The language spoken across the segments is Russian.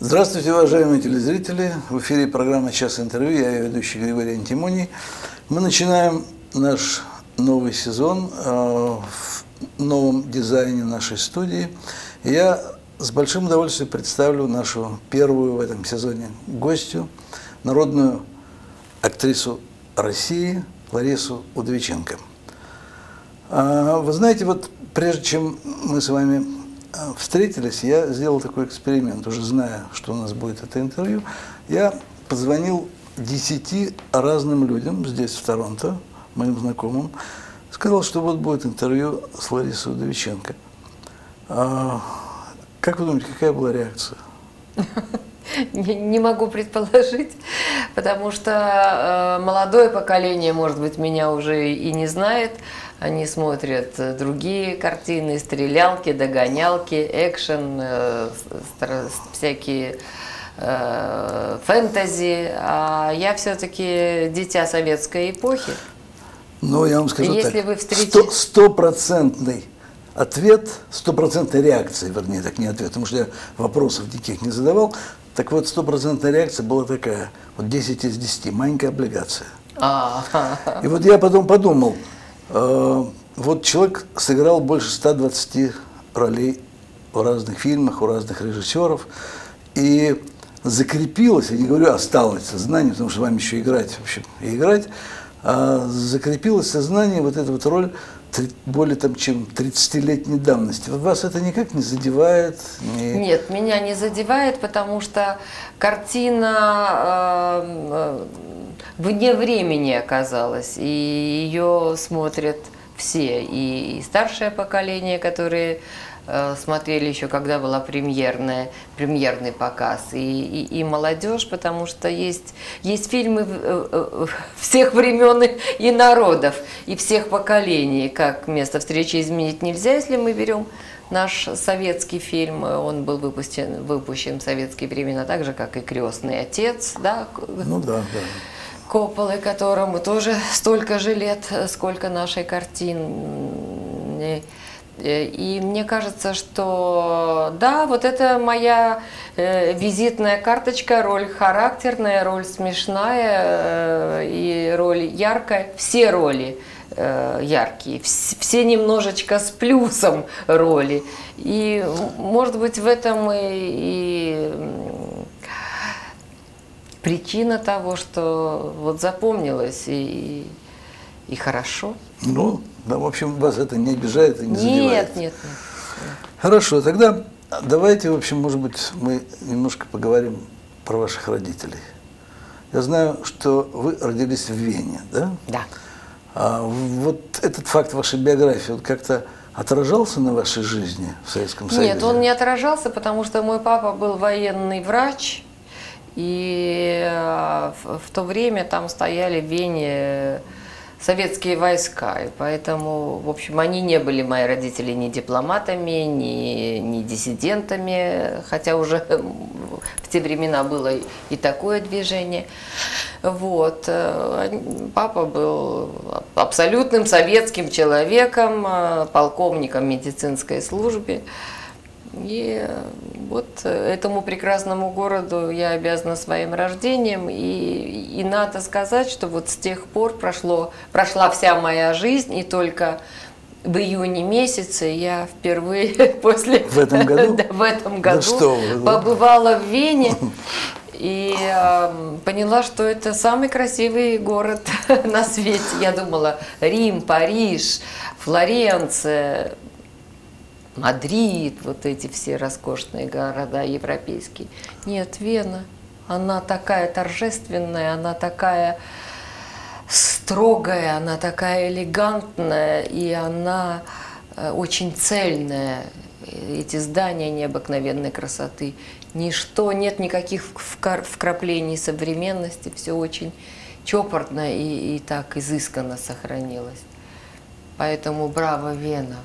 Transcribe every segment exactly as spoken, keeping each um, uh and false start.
Здравствуйте, уважаемые телезрители. В эфире программа «Час интервью». Я ее ведущий Григорий Антимоний. Мы начинаем наш новый сезон э, в новом дизайне нашей студии. И я с большим удовольствием представлю нашу первую в этом сезоне гостью, народную актрису России Ларису Удовиченко. Э, вы знаете, вот прежде чем мы с вами встретились, я сделал такой эксперимент, уже зная, что у нас будет это интервью. Я позвонил десяти разным людям здесь, в Торонто, моим знакомым, сказал, что вот будет интервью с Ларисой Удовиченко. А, как вы думаете, какая была реакция? Не, не могу предположить, потому что э, молодое поколение, может быть, меня уже и не знает. Они смотрят другие картины, стрелялки, догонялки, экшен, э, всякие э, фэнтези. А я все-таки дитя советской эпохи. Ну, я вам скажу Если так, вы встретите... стопроцентный ответ, стопроцентная реакция, вернее, так не ответ, потому что я вопросов никаких не задавал. Так вот, стопроцентная реакция была такая, вот десять из десяти, маленькая облигация. А -а -а. И вот я потом подумал, э, вот человек сыграл больше ста двадцати ролей в разных фильмах, у разных режиссеров, и закрепилось, я не говорю осталось сознание, потому что вам еще играть, в общем, и играть, а закрепилось сознание, вот эта вот роль более там, чем тридцатилетней давности. Вот вас это никак не задевает? Не... Нет, меня не задевает, потому что картина э, вне времени оказалась, и ее смотрят все, и старшее поколение, которые э, смотрели еще, когда была премьерная, премьерный показ, и, и, и молодежь, потому что есть, есть фильмы всех времен и народов, и всех поколений, как «Место встречи изменить нельзя», если мы берем наш советский фильм, он был выпущен, выпущен в советские времена, так же, как и «Крестный отец», да? Ну да, да. Копполы, которому тоже столько же лет, сколько нашей картины. И мне кажется, что да, вот это моя э, визитная карточка, роль характерная, роль смешная э, и роль яркая. Все роли э, яркие, вс все немножечко с плюсом роли. И, может быть, в этом и... и причина того, что вот запомнилось и, и хорошо. Ну, да, в общем, вас это не обижает и не задевает? Нет, нет, нет. Хорошо, тогда давайте, в общем, может быть, мы немножко поговорим про ваших родителей. Я знаю, что вы родились в Вене, да? Да. А вот этот факт вашей биографии вот как-то отражался на вашей жизни в Советском Союзе? Нет, он не отражался, потому что мой папа был военный врач. И в, в то время там стояли в Вене советские войска, и поэтому, в общем, они не были, мои родители, ни дипломатами, ни, ни диссидентами, хотя уже в те времена было и такое движение. Вот. Папа был абсолютным советским человеком, полковником медицинской службы. И вот этому прекрасному городу я обязана своим рождением. И, и надо сказать, что вот с тех пор прошло, прошла вся моя жизнь, и только в июне месяце я впервые после... В этом году? Да, в этом году да что вы, побывала в Вене и э, поняла, что это самый красивый город на свете. Я думала, Рим, Париж, Флоренция, Мадрид, вот эти все роскошные города европейские. Нет, Вена, она такая торжественная, она такая строгая, она такая элегантная, и она очень цельная. Эти здания необыкновенной красоты. Ничто, нет никаких вкраплений современности, все очень чопорно и, и так изысканно сохранилось. Поэтому браво, Вена.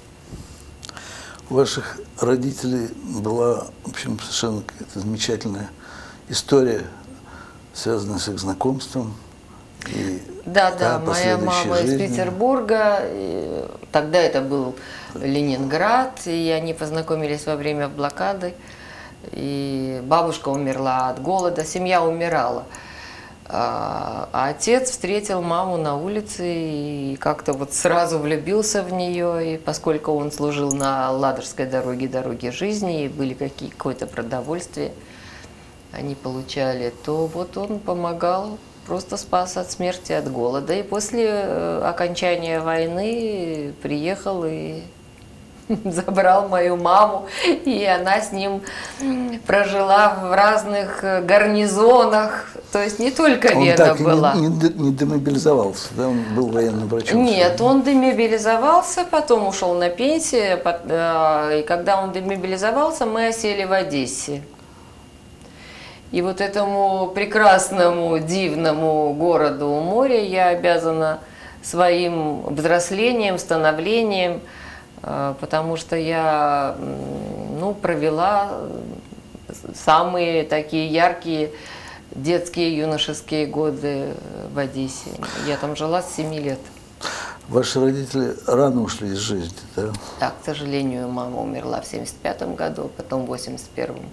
У ваших родителей была, в общем, совершенно какая-то замечательная история, связанная с их знакомством. И, да, да, моя мама жизни. из Петербурга, тогда это был Ленинград, и они познакомились во время блокады И бабушка умерла от голода, семья умирала. А отец встретил маму на улице и как-то вот сразу влюбился в нее. И поскольку он служил на Ладожской дороге, дороге жизни, и были какие-то продовольствия, они получали, то вот он помогал, просто спас от смерти, от голода. И после окончания войны приехал и забрал мою маму, и она с ним прожила в разных гарнизонах. То есть не только Он Вена так и была. Не, не, не демобилизовался, да? Он был военным врачом. Нет, он демобилизовался, потом ушел на пенсию, и когда он демобилизовался, мы осели в Одессе. И вот этому прекрасному, дивному городу у моря я обязана своим взрослением, становлением, потому что я, ну, провела самые такие яркие детские, юношеские годы в Одессе. Я там жила с семи лет. Ваши родители рано ушли из жизни, да? Да, к сожалению, мама умерла в семьдесят пятом году, потом в восемьдесят первом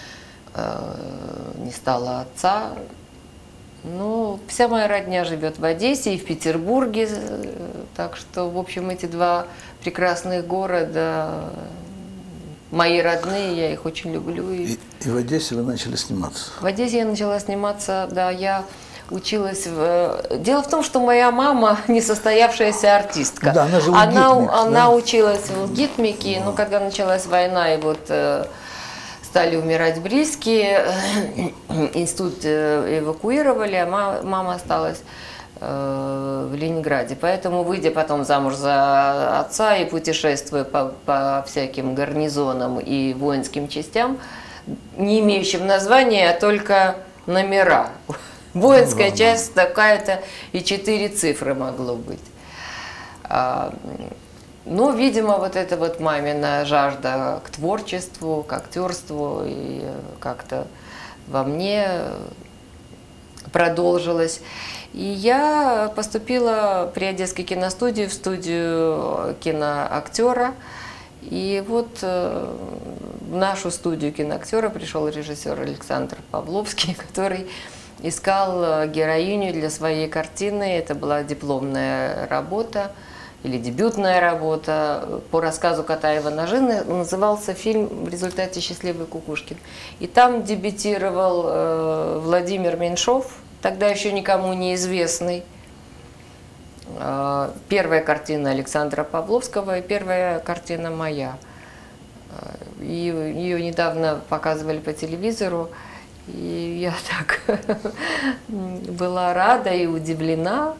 не стало отца. Ну, вся моя родня живет в Одессе и в Петербурге, так что, в общем, эти два прекрасных города, мои родные, я их очень люблю. И, и в Одессе вы начали сниматься? В Одессе я начала сниматься, да, я училась в... Дело в том, что моя мама несостоявшаяся артистка. Да, она же она, ЛГИТмик, она да? училась в ГИТМИКе, но когда началась война, и вот стали умирать близкие, институт эвакуировали, а мама осталась в Ленинграде. Поэтому, выйдя потом замуж за отца и путешествуя по, по всяким гарнизонам и воинским частям, не имеющим названия, а только номера. Воинская ну, часть такая-то и четыре цифры могло быть. Но, видимо, вот эта вот мамина жажда к творчеству, к актерству и как-то во мне продолжилась. И я поступила при Одесской киностудии в студию киноактера. И вот в нашу студию киноактера пришел режиссер Александр Павловский, который искал героиню для своей картины. Это была дипломная работа или дебютная работа по рассказу Катаева-Ножины. Назывался фильм в результате «Счастливый Кукушкин». И там дебютировал э, Владимир Меньшов, тогда еще никому неизвестный. Э, первая картина Александра Павловского и первая картина моя. И ее недавно показывали по телевизору. И я так была рада и удивлена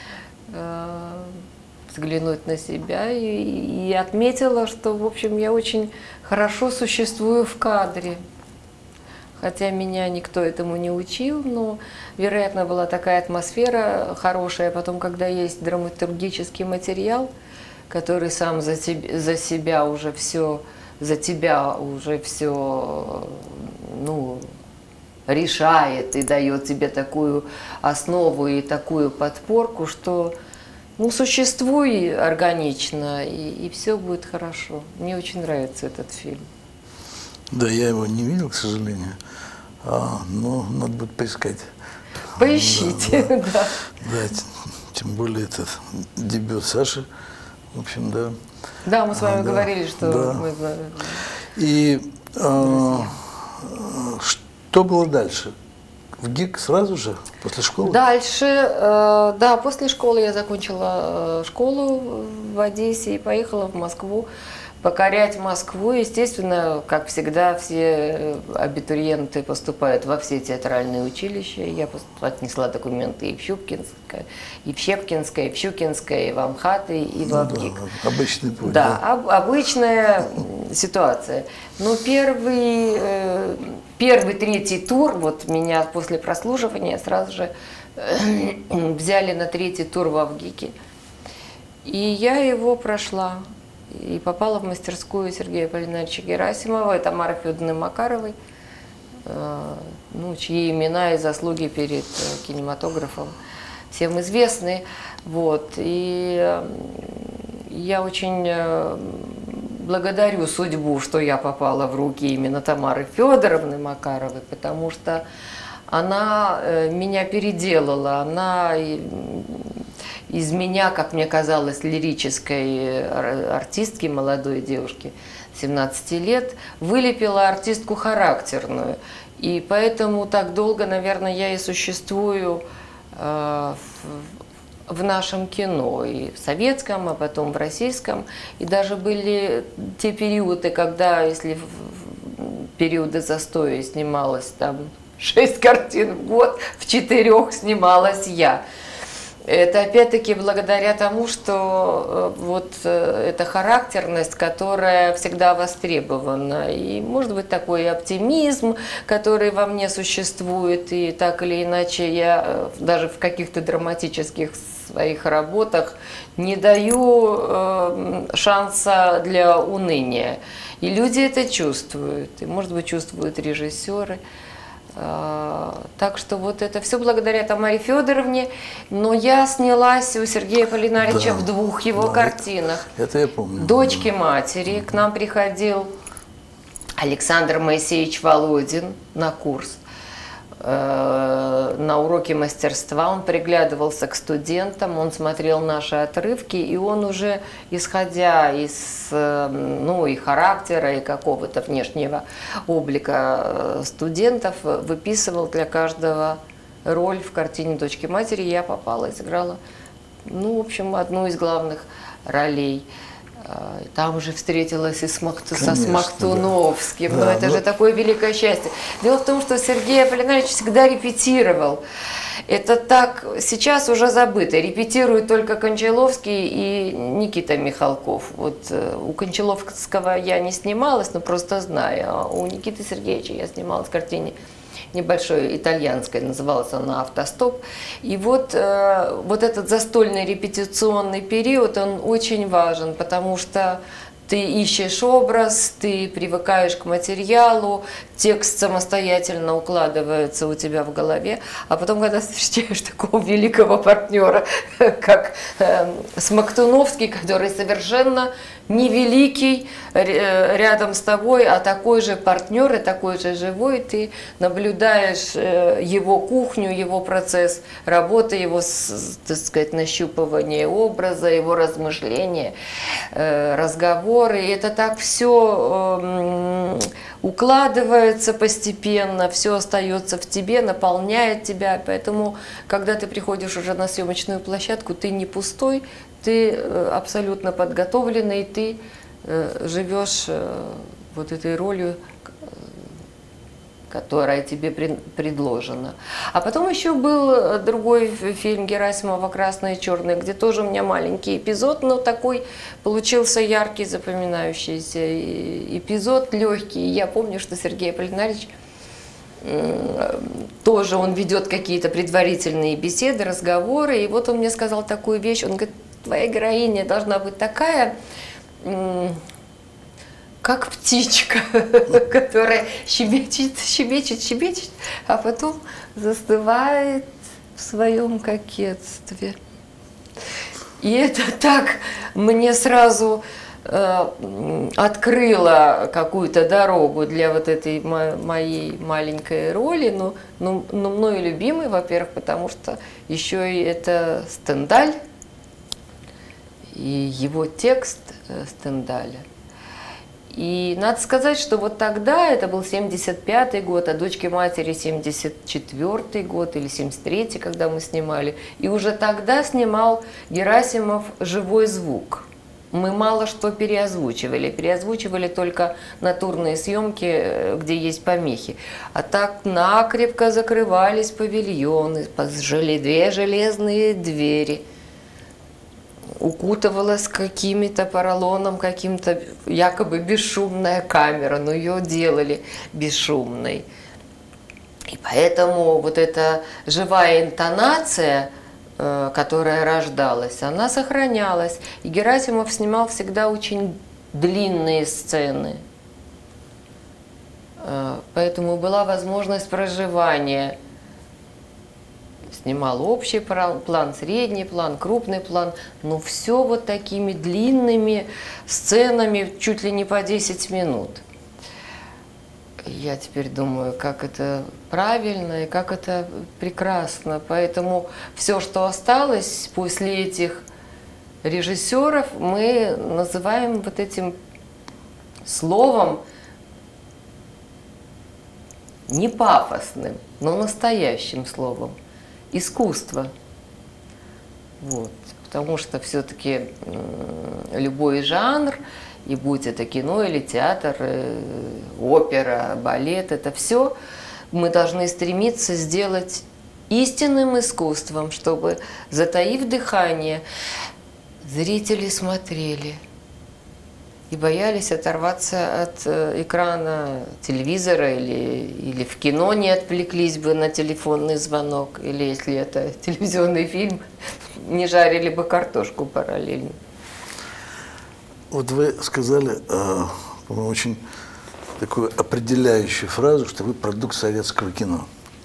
взглянуть на себя, и, и отметила, что, в общем, я очень хорошо существую в кадре. Хотя меня никто этому не учил, но, вероятно, была такая атмосфера хорошая. Потом, когда есть драматургический материал, который сам за, тебя, за себя уже все, за тебя уже все, ну, решает и дает тебе такую основу и такую подпорку, что ну, существуй органично, и, и все будет хорошо. Мне очень нравится этот фильм. Да, я его не видел, к сожалению, а, но надо будет поискать. Поищите, да. Да, да. Да, тем более этот дебют Саши, в общем, да. Да, мы с вами а, говорили, да, что да. мы... И а, что было дальше? В ГИК сразу же, после школы? Дальше, э, да, после школы я закончила школу в Одессе и поехала в Москву, покорять Москву. Естественно, как всегда, все абитуриенты поступают во все театральные училища. Я отнесла документы и в Щепкинское, и в Щепкинское, и в Щукинское, и в Амхат, и, и ну, в ГИК. Да, обычный путь. Да, да. об, обычная ситуация. Но первый, э, первый, третий тур, вот меня после прослушивания сразу же э, взяли на третий тур в ВГИКе. И я его прошла. И попала в мастерскую Сергея Полинарича Герасимова и Тамары Федоровны Макаровой, ну, чьи имена и заслуги перед кинематографом всем известны. Вот. И я очень благодарю судьбу, что я попала в руки именно Тамары Федоровны Макаровой, потому что она меня переделала, она из меня, как мне казалось, лирической артистки, молодой девушки, семнадцати лет, вылепила артистку характерную. И поэтому так долго, наверное, я и существую э, в, в нашем кино, и в советском, а потом в российском. И даже были те периоды, когда, если в периоды застоя снималось там шесть картин в год, в четырех снималась я. Это опять-таки благодаря тому, что вот эта характерность, которая всегда востребована. И может быть такой оптимизм, который во мне существует. И так или иначе я даже в каких-то драматических своих работах не даю шанса для уныния. И люди это чувствуют. И может быть чувствуют режиссеры. Так что вот это все благодаря Тамаре Федоровне, но я снялась у Сергея Полинарича, да, в двух его, да, картинах. Это я помню. «Дочки матери». К нам приходил Александр Моисеевич Володин на курс, на уроки мастерства. Он приглядывался к студентам, он смотрел наши отрывки, и он уже, исходя из, ну, и характера, и какого-то внешнего облика студентов, выписывал для каждого роль в картине «Дочки матери». Я попала и сыграла, ну, в общем, одну из главных ролей. Там уже встретилась и Смак... со Смоктуновским. Да. Но это ну... же такое великое счастье. Дело в том, что Сергей Аполлинарович всегда репетировал. Это так сейчас уже забыто. Репетируют только Кончаловский и Никита Михалков. Вот у Кончаловского я не снималась, но просто знаю. А у Никиты Сергеевича я снималась в картине небольшой, итальянской, называлась она «Автостоп». И вот, э, вот этот застольный репетиционный период, он очень важен, потому что ты ищешь образ, ты привыкаешь к материалу, текст самостоятельно укладывается у тебя в голове, а потом, когда ты встречаешь такого великого партнера, как э, Смоктуновский, который совершенно невеликий рядом с тобой, а такой же партнер и такой же живой, ты наблюдаешь его кухню, его процесс работы, его, так сказать, нащупывание образа, его размышления, разговоры. И это так все укладывается постепенно, все остается в тебе, наполняет тебя. Поэтому, когда ты приходишь уже на съемочную площадку, ты не пустой, ты абсолютно подготовленный, ты живешь вот этой ролью, которая тебе предложена. А потом еще был другой фильм Герасимова «Красное и черное», где тоже у меня маленький эпизод, но такой получился яркий, запоминающийся эпизод, легкий. Я помню, что Сергей Аполлинарич тоже он ведет какие-то предварительные беседы, разговоры, и вот он мне сказал такую вещь, он говорит: твоя героиня должна быть такая, как птичка, которая щебечет, щебечет, щебечет, а потом застывает в своем кокетстве. И это так мне сразу э, открыло какую-то дорогу для вот этой мо моей маленькой роли, но, но, но мною любимой, во-первых, потому что еще и это Стендаль, и его текст Стендаля. И надо сказать, что вот тогда, это был семьдесят пятый год, а «Дочки матери» семьдесят четвёртый год или семьдесят третий, когда мы снимали. И уже тогда снимал Герасимов живой звук. Мы мало что переозвучивали. Переозвучивали только натурные съемки, где есть помехи. А так накрепко закрывались павильоны, две железные двери. Укутывалась какими-то поролоном, каким-то якобы бесшумная камера, но ее делали бесшумной. И поэтому вот эта живая интонация, которая рождалась, она сохранялась. И Герасимов снимал всегда очень длинные сцены. Поэтому была возможность проживания снимал общий план, средний план, крупный план, но все вот такими длинными сценами, чуть ли не по десять минут. Я теперь думаю, как это правильно и как это прекрасно. Поэтому все, что осталось после этих режиссеров, мы называем вот этим словом не пафосным, но настоящим словом. Искусство. Вот. Потому что все-таки любой жанр, и будь это кино или театр, опера, балет, это все мы должны стремиться сделать истинным искусством, чтобы, затаив дыхание, зрители смотрели и боялись оторваться от экрана телевизора или, или в кино не отвлеклись бы на телефонный звонок, или если это телевизионный фильм, не жарили бы картошку параллельно. Вот вы сказали, по-моему, очень такую определяющую фразу, что вы продукт советского кино.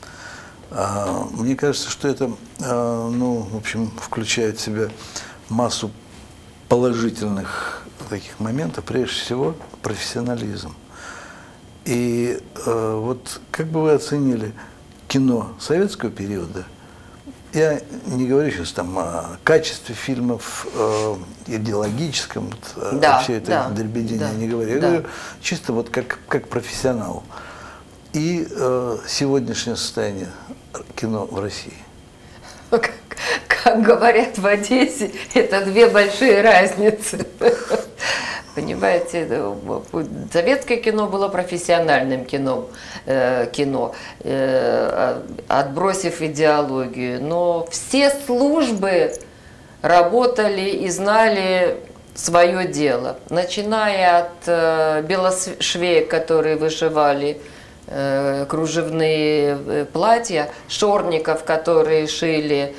Мне кажется, что это, ну, в общем, включает в себя массу положительных таких моментов, прежде всего профессионализм. И вот как бы вы оценили кино советского периода? Я не говорю сейчас там о качестве фильмов, э, идеологическом, вот, да, вообще это да, дребедение да, не говорю. Я да. говорю чисто вот как, как профессионал. И э, сегодняшнее состояние кино в России. Как, как говорят в Одессе, это две большие разницы. Понимаете, советское кино было профессиональным кино, э, кино э, отбросив идеологию, но все службы работали и знали свое дело, начиная от э, белошвеек, которые вышивали э, кружевные платья, шорников, которые шили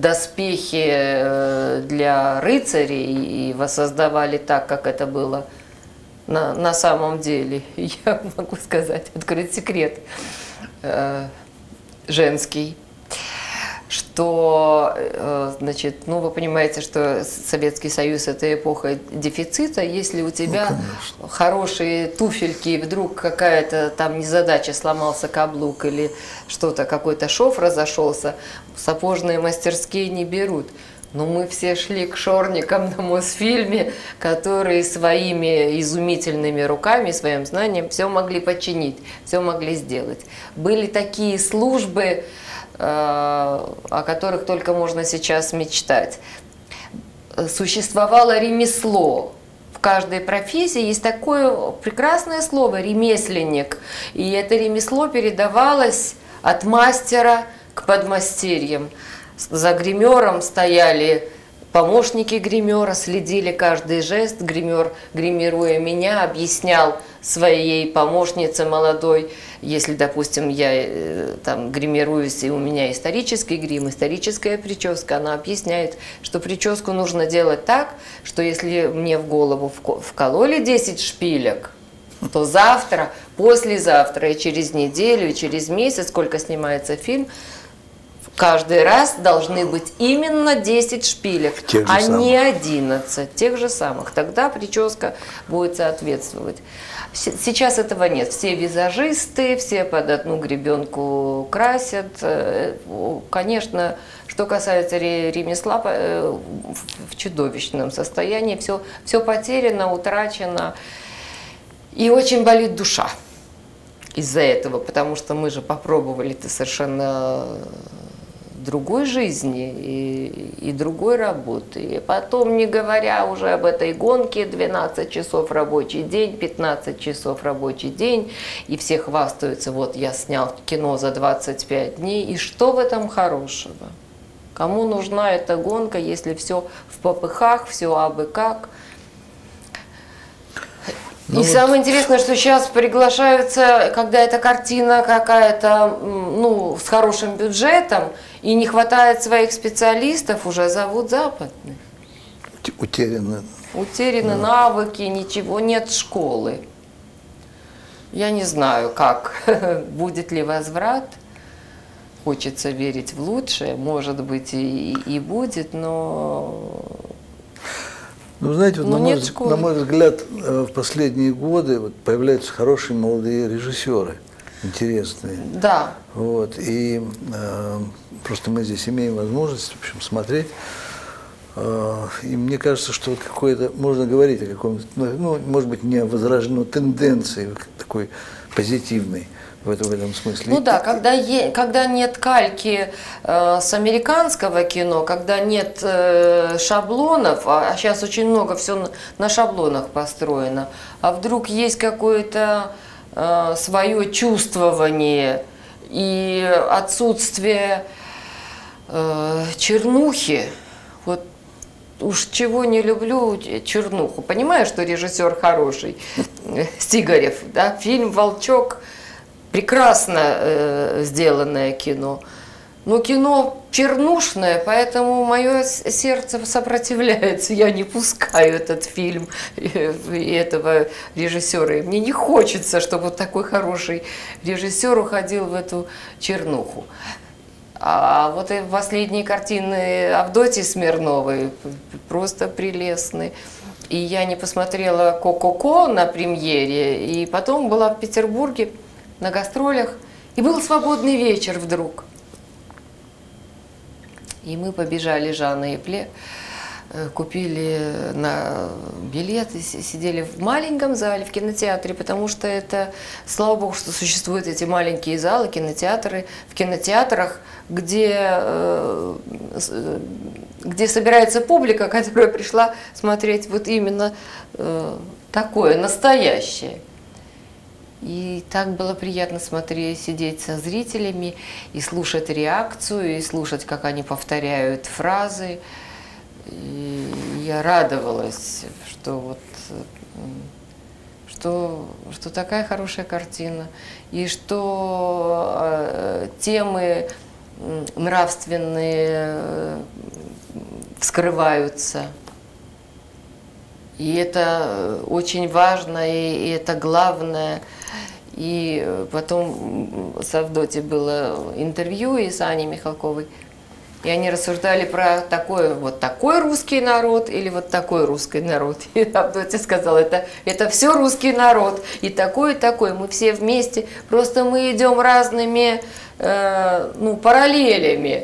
доспехи для рыцарей и воссоздавали так, как это было на, на самом деле. Я могу сказать, открыть секрет э, женский, что, э, значит, ну, вы понимаете, что Советский Союз – это эпоха дефицита. Если у тебя ну, хорошие туфельки, и вдруг какая-то там незадача, сломался каблук или что-то, какой-то шов разошелся, сапожные мастерские не берут. Но мы все шли к шорникам на Мосфильме, которые своими изумительными руками, своим знанием все могли починить, все могли сделать. Были такие службы, о которых только можно сейчас мечтать. Существовало ремесло. В каждой профессии есть такое прекрасное слово «ремесленник». И это ремесло передавалось от мастера к подмастерьям. За гримером стояли помощники гримера, следили каждый жест. Гример, гримируя меня, объяснял своей помощнице молодой, если, допустим, я там гримируюсь, и у меня исторический грим, историческая прическа, она объясняет, что прическу нужно делать так, что если мне в голову вкололи десять шпилек, то завтра, послезавтра и через неделю, и через месяц, сколько снимается фильм, каждый раз должны быть именно десять шпилек, а самых. Не одиннадцать, тех же самых. Тогда прическа будет соответствовать. Сейчас этого нет. Все визажисты, все под одну гребенку красят. Конечно, что касается ремесла, в чудовищном состоянии. Все, все потеряно, утрачено. И очень болит душа из-за этого, потому что мы же попробовали-то совершенно другой жизни и, и другой работы. И потом, не говоря уже об этой гонке, двенадцать часов рабочий день, пятнадцать часов рабочий день, и все хвастаются, вот я снял кино за двадцать пять дней, и что в этом хорошего? Кому нужна эта гонка, если все в попыхах, все абы как? Ну и вот. Самое интересное, что сейчас приглашаются, когда эта картина какая-то, ну, с хорошим бюджетом, и не хватает своих специалистов, уже зовут западных. Утеряны. Утеряны да. навыки, ничего, нет школы. Я не знаю, как, будет ли возврат. хочется верить в лучшее, может быть и, и будет, но... Ну, знаете, вот Но на, мой, нет школы. на мой взгляд, в последние годы вот появляются хорошие молодые режиссеры, интересные. Да. Вот, и э, просто мы здесь имеем возможность, в общем, смотреть. Э, и мне кажется, что вот какое-то, можно говорить о каком-то, ну, может быть, не о возрожденной тенденции такой позитивной в этом, в этом смысле. Ну да, когда, е, когда нет кальки э, с американского кино, когда нет э, шаблонов, а сейчас очень много все на, на шаблонах построено, а вдруг есть какое-то э, свое чувствование и отсутствие э, чернухи, вот уж чего не люблю чернуху. Понимаю, что режиссер хороший, Сигарев, да, фильм «Волчок», прекрасно э, сделанное кино, но кино чернушное, поэтому мое сердце сопротивляется, я не пускаю этот фильм и этого режиссера, и мне не хочется, чтобы такой хороший режиссер уходил в эту чернуху. А вот и последние картины Авдотьи Смирновой просто прелестны. И я не посмотрела «Ко-ко-ко» на премьере, и потом была в Петербурге на гастролях, и был свободный вечер вдруг. И мы побежали, Жанна и Пле, купили на билеты, сидели в маленьком зале, в кинотеатре, потому что это, слава богу, что существуют эти маленькие залы, кинотеатры, в кинотеатрах, где, где собирается публика, которая пришла смотреть вот именно такое, настоящее. И так было приятно смотреть, сидеть со зрителями и слушать реакцию, и слушать, как они повторяют фразы. И я радовалась, что вот что, что такая хорошая картина, и что э, темы нравственные вскрываются. И это очень важно, и, и это главное. И потом с Авдотьей было интервью и с Аней Михалковой. И они рассуждали про такой, вот такой русский народ или вот такой русский народ. И Авдотья сказала, это, это все русский народ. И такой, и такой. Мы все вместе. Просто мы идем разными э, ну, параллелями.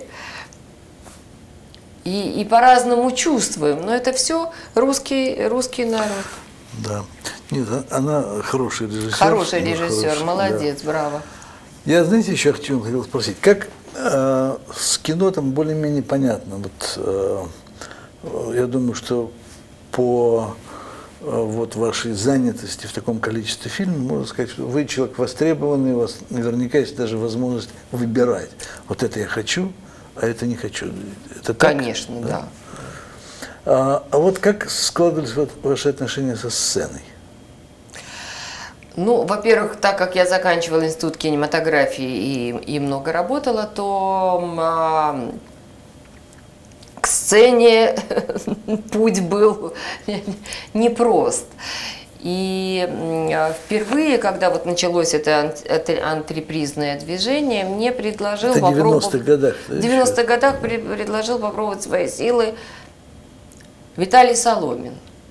И, и по-разному чувствуем. Но это все русский, русский народ. Да. Нет, она хороший режиссер. Хороший режиссер, хороший, молодец, да. Браво. Я, знаете, еще хотел, хотел спросить, как э, с кино там более-менее понятно. Вот, э, я думаю, что по э, вот вашей занятости в таком количестве фильмов, можно сказать, что вы человек востребованный, у вас наверняка есть даже возможность выбирать. Вот это я хочу, а это не хочу. Это так? Конечно, да. да. А, а вот как складывались вот ваши отношения со сценой? Ну, во-первых, так как я заканчивала институт кинематографии и, и много работала, то а, к сцене путь был непрост. И впервые, когда вот началось это антрепризное движение, мне предложил это попробовать... в девяностых годах. В девяностых годах предложил попробовать свои силы Виталий Соломин.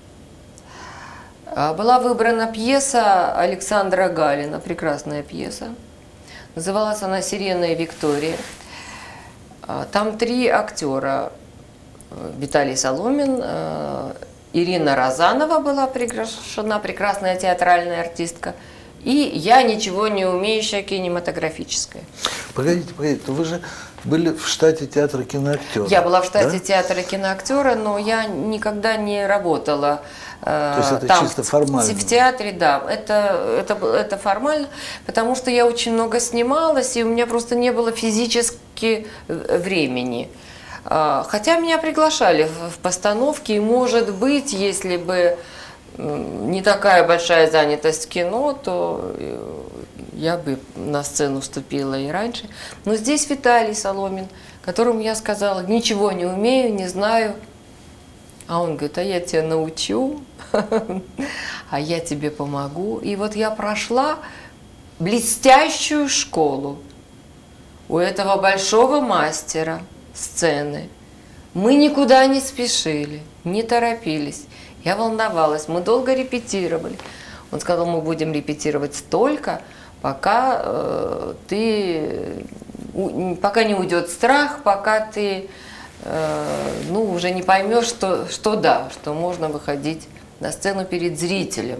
Была выбрана пьеса Александра Галина, прекрасная пьеса. Называлась она «Сирена и Виктория». Там три актера. Виталий Соломин, Ирина Розанова была приглашена, прекрасная театральная артистка, и я, ничего не умеющая, кинематографическая. Погодите, погодите, вы же были в штате театра киноактера. Я была в штате да? театра киноактера, но я никогда не работала. То есть это там, чисто формально? В театре, да, это, это, это формально, потому что я очень много снималась, и у меня просто не было физически времени. Хотя меня приглашали в постановки, и, может быть, если бы не такая большая занятость в кино, то я бы на сцену вступила и раньше. Но здесь Виталий Соломин, которому я сказала, ничего не умею, не знаю. А он говорит, а я тебя научу, а я тебе помогу. И вот я прошла блестящую школу. у этого большого мастера сцены. Мы никуда не спешили, не торопились. Я волновалась, мы долго репетировали. Он сказал, мы будем репетировать столько, пока э, ты, у, пока не уйдет страх, пока ты э, ну, уже не поймешь, что, что да, что можно выходить на сцену перед зрителем.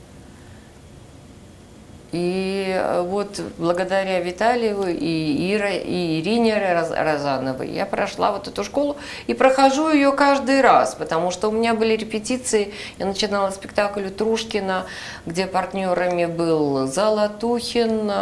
И вот благодаря Виталию и, Ира, и Ирине Розановой я прошла вот эту школу и прохожу ее каждый раз, потому что у меня были репетиции. Я начинала спектакль у Трушкина, где партнерами был Золотухин,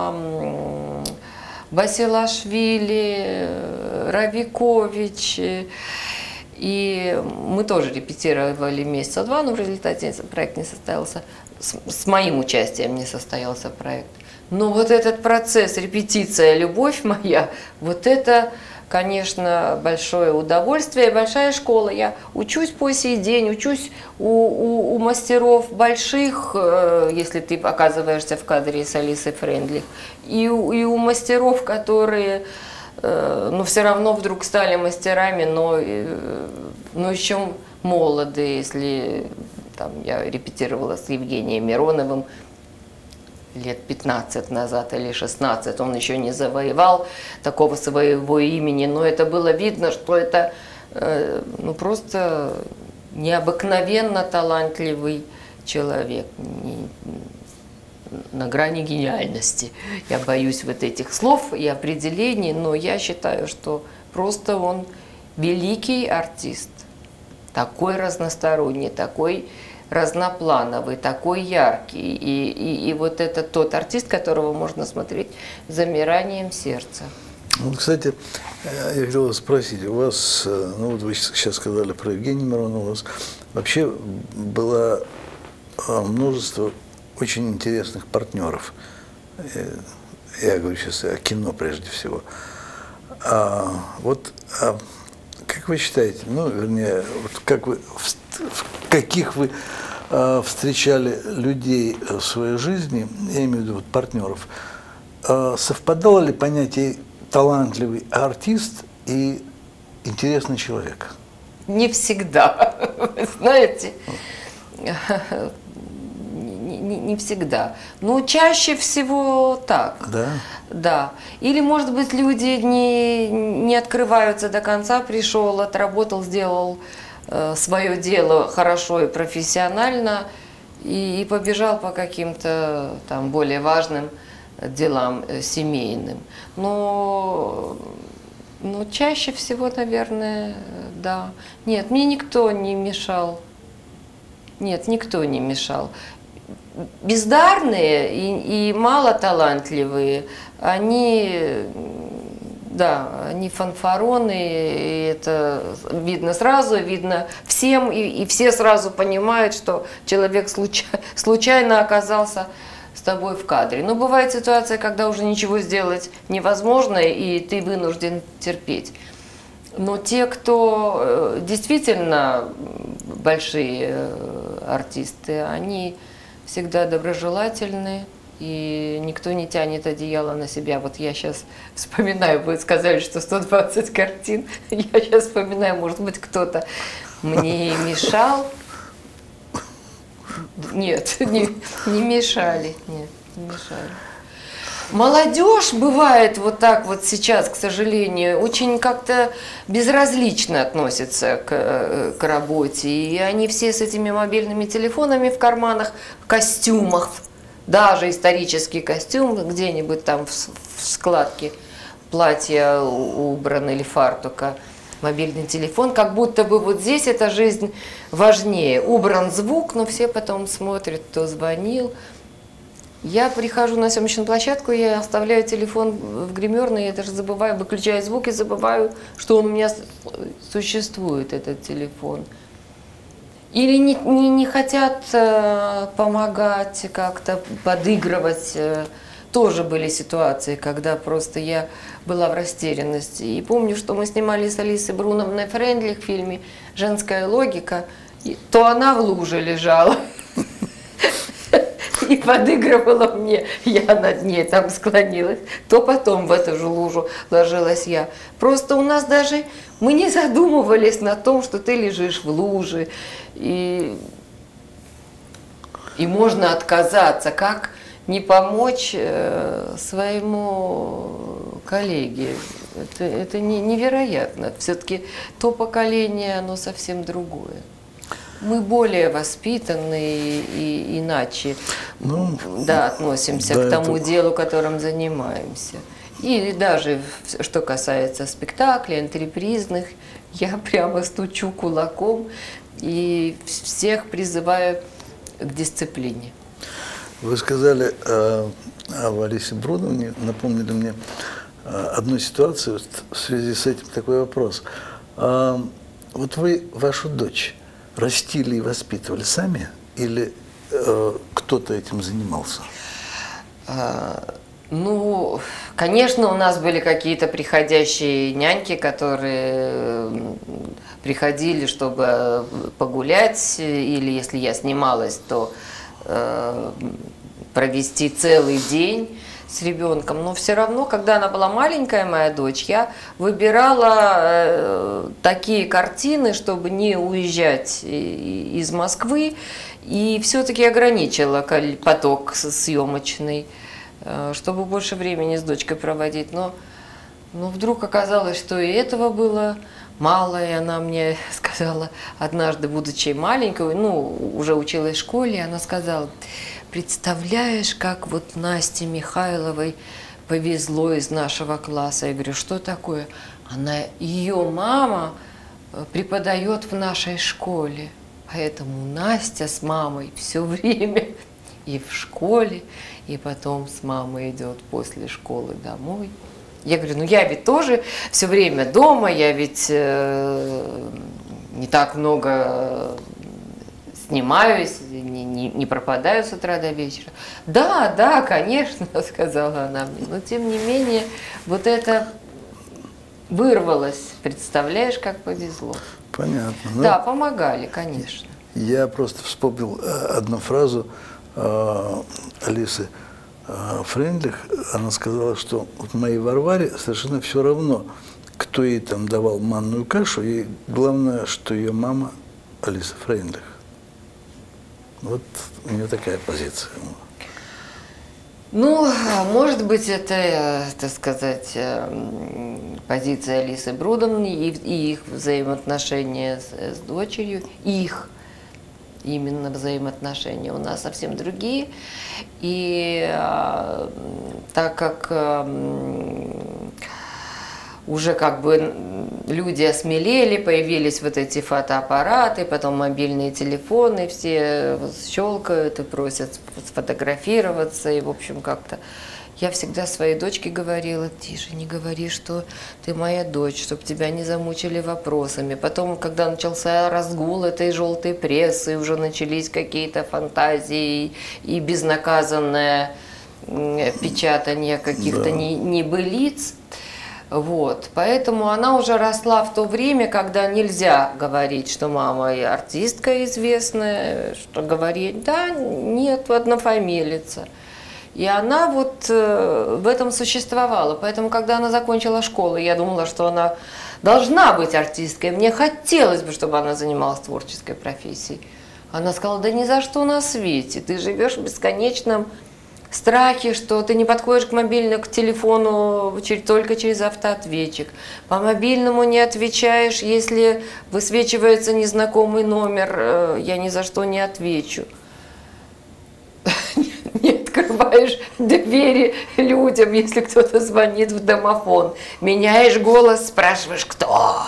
Басилашвили, Равикович. И мы тоже репетировали месяца два, но в результате проект не состоялся. С, с моим участием не состоялся проект. Но вот этот процесс, репетиция, любовь моя, вот это, конечно, большое удовольствие, большая школа. Я учусь по сей день, учусь у, у, у мастеров больших, э, если ты оказываешься в кадре с Алисой Фрейндлих, и, и у мастеров, которые, э, ну, все равно вдруг стали мастерами, но, э, но еще молодые, если... Там, я репетировала с Евгением Мироновым лет пятнадцать назад или шестнадцать. Он еще не завоевал такого своего имени, но это было видно, что это э, ну, просто необыкновенно талантливый человек, не, на грани гениальности. Я боюсь вот этих слов и определений, но я считаю, что просто он великий артист. Такой разносторонний, такой разноплановый, такой яркий. И, и, и вот это тот артист, которого можно смотреть с замиранием сердца. Вот, кстати, я хотел спросить, у вас, ну вот вы сейчас сказали про Евгения Миронова, у вас вообще было множество очень интересных партнеров. Я говорю сейчас о кино прежде всего. А, вот... А, как вы считаете, ну, вернее, вот как вы, в каких вы э, встречали людей в своей жизни, я имею в виду вот, партнеров, э, совпадало ли понятие талантливый артист и интересный человек? Не всегда, вы знаете, не, не, не всегда. Но чаще всего так. Да? Да. Или, может быть, люди не, не открываются до конца, пришел, отработал, сделал э, свое дело хорошо и профессионально, и, и побежал по каким-то там более важным делам э, семейным. Но, но чаще всего, наверное, да. Нет, мне никто не мешал. Нет, никто не мешал. Бездарные и, и малоталантливые, они, да, они фанфароны, и это видно сразу, видно всем, и, и все сразу понимают, что человек случай, случайно оказался с тобой в кадре. Но бывает ситуация, когда уже ничего сделать невозможно, и ты вынужден терпеть. Но те, кто действительно большие артисты, они всегда доброжелательны, и никто не тянет одеяло на себя. Вот я сейчас вспоминаю, вы сказали, что сто двадцать картин, я сейчас вспоминаю, может быть, кто-то мне мешал. Нет, не, не мешали, нет, не мешали. Молодежь бывает вот так вот сейчас, к сожалению, очень как-то безразлично относится к, к работе. И они все с этими мобильными телефонами в карманах, в костюмах, даже исторический костюм где-нибудь там в, в складке платья убран или фартука, мобильный телефон, как будто бы вот здесь эта жизнь важнее. Убран звук, но все потом смотрят, кто звонил. Я прихожу на съемочную площадку, я оставляю телефон в гримерной, я даже забываю, выключаю звук и забываю, что он у меня существует, этот телефон. Или не, не, не хотят э, помогать, как-то подыгрывать. Тоже были ситуации, когда просто я была в растерянности. И помню, что мы снимали с Алисой Бруновной Фрейндлих в фильме «Женская логика», и то она в луже лежала. и подыгрывала мне, я над ней там склонилась, то потом в эту же лужу ложилась я. Просто у нас даже, мы не задумывались на том, что ты лежишь в луже, и, и можно отказаться, как не помочь э, своему коллеге. Это, это не, невероятно. Все-таки то поколение, оно совсем другое. Мы более воспитанные и иначе Ну, да, относимся да, к тому это... делу, которым занимаемся. И даже что касается спектаклей, антрепризных, я прямо стучу кулаком и всех призываю к дисциплине. Вы сказали э, о Алисе Брудовне, напомнили мне э, одну ситуацию, в связи с этим такой вопрос. А, вот вы вашу дочь растили и воспитывали сами или э, кто-то этим занимался? А, ну, конечно, у нас были какие-то приходящие няньки, которые приходили, чтобы погулять, или если я снималась, то э, провести целый день с ребенком. Но все равно, когда она была маленькая, моя дочь, я выбирала э, такие картины, чтобы не уезжать из Москвы, и все-таки ограничила поток съемочный, э, чтобы больше времени с дочкой проводить. Но, но вдруг оказалось, что и этого было мало, и она мне сказала однажды, будучи маленькой, ну, уже училась в школе, она сказала: представляешь, как вот Насте Михайловой повезло из нашего класса. Я говорю, что такое? Она, ее мама преподает в нашей школе, поэтому Настя с мамой все время и в школе, и потом с мамой идет после школы домой. Я говорю, ну я ведь тоже все время дома, я ведь э, не так много снимаюсь, не, не, не пропадаю с утра до вечера. Да, да, конечно, сказала она мне, но тем не менее вот это вырвалось, представляешь, как повезло. Понятно. Ну, да, помогали, конечно. Я просто вспомнил одну фразу э, Алисы э, Фрейндлих. Она сказала, что вот моей Варваре совершенно все равно, кто ей там давал манную кашу, и главное, что ее мама Алиса Фрейндлих. Вот у нее такая позиция. Ну, может быть, это, так сказать, позиция Алисы Брудовны и, и их взаимоотношения с, с дочерью, их именно взаимоотношения у нас совсем другие. И а, так как а, уже как бы люди осмелели, появились вот эти фотоаппараты, потом мобильные телефоны, все щелкают и просят сфотографироваться, и в общем как-то я всегда своей дочке говорила: тише, не говори, что ты моя дочь, чтобы тебя не замучили вопросами. Потом, когда начался разгул этой желтой прессы, уже начались какие-то фантазии и безнаказанное печатание каких-то да. небылиц. Вот, поэтому она уже росла в то время, когда нельзя говорить, что мама и артистка известная, что говорить, да, нет, однофамилица. И она вот э, в этом существовала. Поэтому, когда она закончила школу, я думала, что она должна быть артисткой. Мне хотелось бы, чтобы она занималась творческой профессией. Она сказала: да ни за что на свете, ты живешь в бесконечном страхе, что ты не подходишь к мобильному, к телефону только через автоответчик. По мобильному не отвечаешь, если высвечивается незнакомый номер, я ни за что не отвечу. Не открываешь двери людям, если кто-то звонит в домофон. Меняешь голос, спрашиваешь, кто?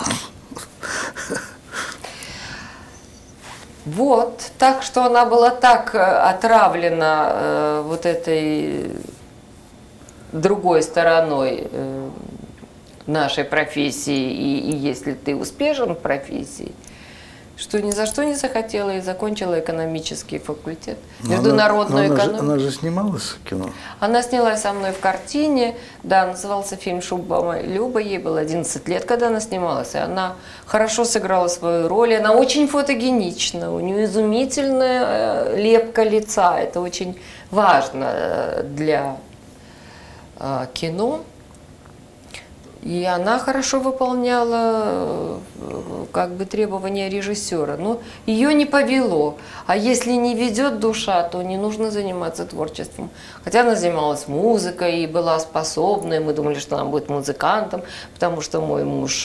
Вот, так что она была так отравлена э, вот этой другой стороной э, нашей профессии, и, и если ты успешен в профессии, что ни за что не захотела и закончила экономический факультет, но международную она, экономику. Она же, она же снималась в кино. Она снялась со мной в картине, да, назывался фильм «Шуба Люба», ей было одиннадцать лет, когда она снималась, и она хорошо сыграла свою роль, она очень фотогенична, у нее изумительная лепка лица, это очень важно для кино. И она хорошо выполняла как бы требования режиссера. Но ее не повело. А если не ведет душа, то не нужно заниматься творчеством. Хотя она занималась музыкой и была способной. Мы думали, что она будет музыкантом, потому что мой муж,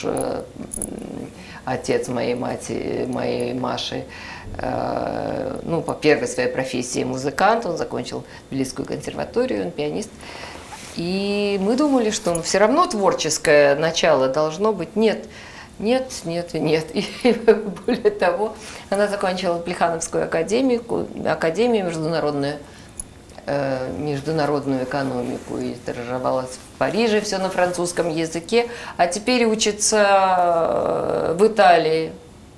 отец моей матери, моей Маши, ну, по первой своей профессии музыкант, он закончил Тбилисскую консерваторию, он пианист. И мы думали, что ну, все равно творческое начало должно быть. Нет, нет, нет и нет. И более того, она закончила Плехановскую академию, академию международную, э, международную экономику и стажировалась в Париже, все на французском языке, а теперь учится в Италии,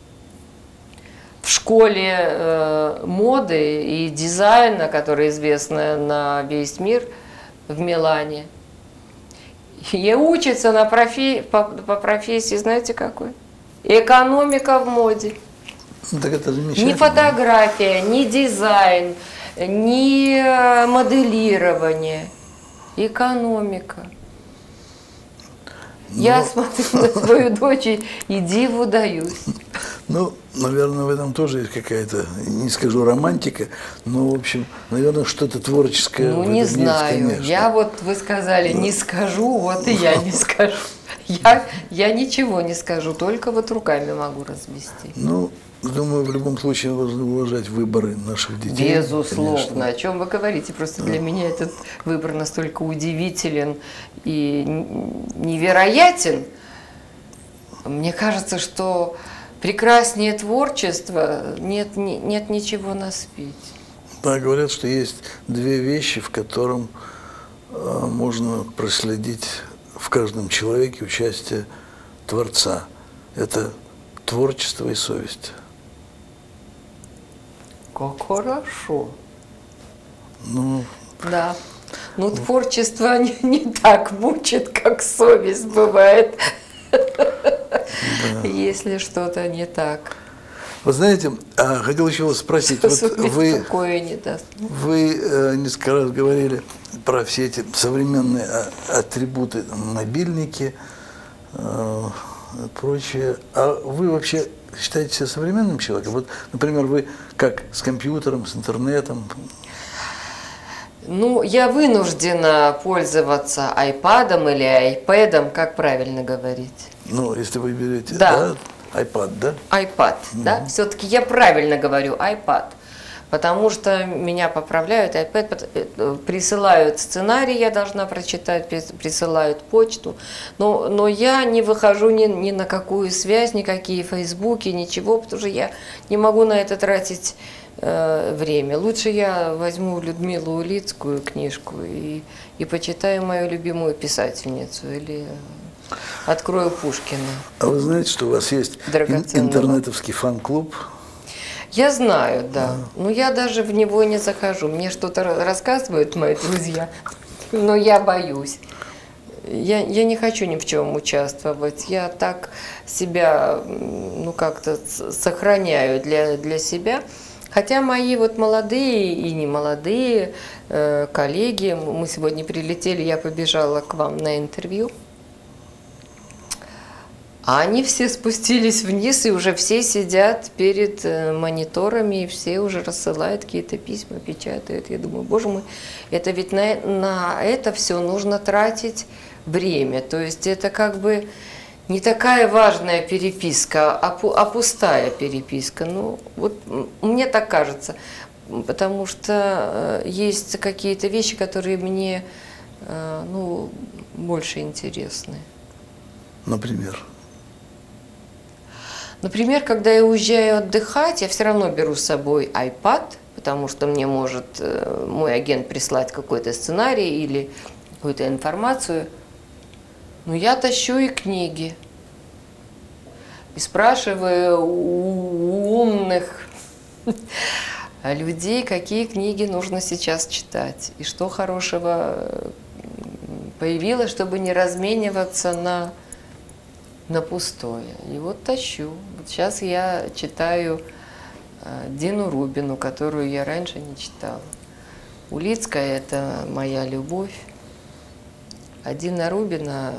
в школе э, моды и дизайна, которая известна на весь мир, в Милане. И учится на профи... по, по профессии, знаете какой? Экономика в моде. Ну, так это замечательно. Ни фотография, ни дизайн, ни моделирование. Экономика. Но... Я смотрю на свою дочь и диву даюсь. Ну, наверное, в этом тоже есть какая-то, не скажу романтика, но, в общем, наверное, что-то творческое. Ну, не знаю. Есть, я вот, вы сказали, не скажу, вот и я не скажу. Я, я ничего не скажу, только вот руками могу развести. Ну, думаю, в любом случае нужно уважать выборы наших детей. Безусловно. Конечно. О чем вы говорите? Просто для меня этот выбор настолько удивителен и невероятен. Мне кажется, что прекраснее творчества нет, нет ничего на свете. Да, говорят, что есть две вещи, в котором э, можно проследить в каждом человеке участие Творца. Это творчество и совесть. Как хорошо. Ну, да. Ну, творчество не, не так мучит, как совесть бывает. Да. Если что-то не так. Вы знаете, хотел еще вас спросить, вот вы, не даст. вы э, несколько раз говорили про все эти современные атрибуты, мобильники, э, прочее. А вы вообще считаете себя современным человеком? Вот, например, вы как с компьютером, с интернетом? Ну, я вынуждена пользоваться айпадом или айпэдом, как правильно говорить? Ну, если вы берете, да, да iPad, да? iPad, угу. Да, все-таки я правильно говорю iPad, потому что меня поправляют, iPad присылают сценарий, я должна прочитать, присылают почту, но, но я не выхожу ни, ни на какую связь, никакие фейсбуки, ничего, потому что я не могу на это тратить э, время. Лучше я возьму Людмилу Улицкую книжку и, и почитаю мою любимую писательницу или... Открою Пушкина. А вы знаете, что у вас есть интернетовский фан-клуб? Я знаю, да. Но я даже в него не захожу. Мне что-то рассказывают мои друзья, но я боюсь. Я, я не хочу ни в чем участвовать. Я так себя, ну, как-то сохраняю для, для себя. Хотя мои вот молодые и не молодые э, коллеги, мы сегодня прилетели, я побежала к вам на интервью. А они все спустились вниз, и уже все сидят перед мониторами, и все уже рассылают какие-то письма, печатают. Я думаю, боже мой, это ведь на, на это все нужно тратить время. То есть это как бы не такая важная переписка, а, а пустая переписка. Ну, вот мне так кажется, потому что есть какие-то вещи, которые мне, ну, больше интересны. Например? Например, когда я уезжаю отдыхать, я все равно беру с собой iPad, потому что мне может э, мой агент прислать какой-то сценарий или какую-то информацию. Но я тащу и книги. И спрашиваю у умных людей, какие книги нужно сейчас читать. И что хорошего появилось, чтобы не размениваться на... на пустое. И вот тащу. Вот сейчас я читаю э, Дину Рубину, которую я раньше не читала. Улицкая – это моя любовь. А Дина Рубина,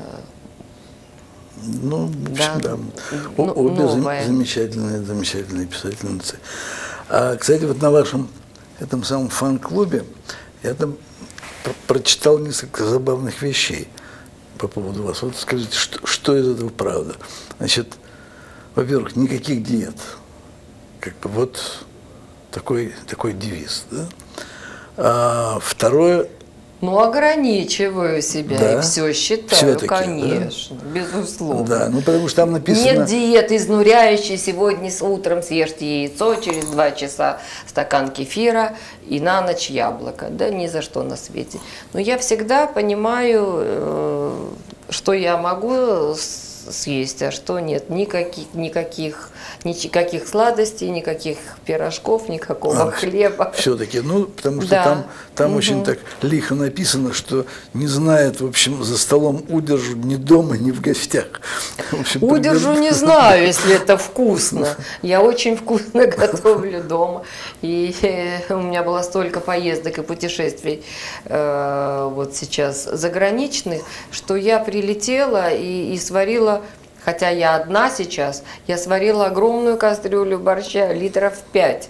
Ну, в общем, да, да. ну, О- Обе зам- новая. замечательные, замечательные писательницы. А, кстати, вот на вашем этом самом фан-клубе я там пр- прочитал несколько забавных вещей по поводу вас. Вот скажите, что, что из этого правда? Значит, во-первых, никаких диет. Как бы вот такой, такой девиз. Да? А, второе, ну, ограничиваю себя Да. и все считаю, Всё-таки, да? конечно, безусловно. да, ну потому что там написано... Нет диеты изнуряющей. Сегодня с утром съешьте яйцо, через два часа стакан кефира и на ночь яблоко. Да ни за что на свете. Но я всегда понимаю, э, что я могу с- съесть, а что нет. Никаких, никаких, никаких сладостей, никаких пирожков, никакого А, хлеба. Все-таки, ну, потому что Да. там, там Мгм. очень так лихо написано, что не знает, в общем, за столом удержу ни дома, ни в гостях. В общем, Удержу примерно- не знаю, если это вкусно. Я очень вкусно готовлю дома. И э, у меня было столько поездок и путешествий э, вот сейчас заграничных, что я прилетела и, и сварила, хотя я одна сейчас, я сварила огромную кастрюлю борща, литров пять.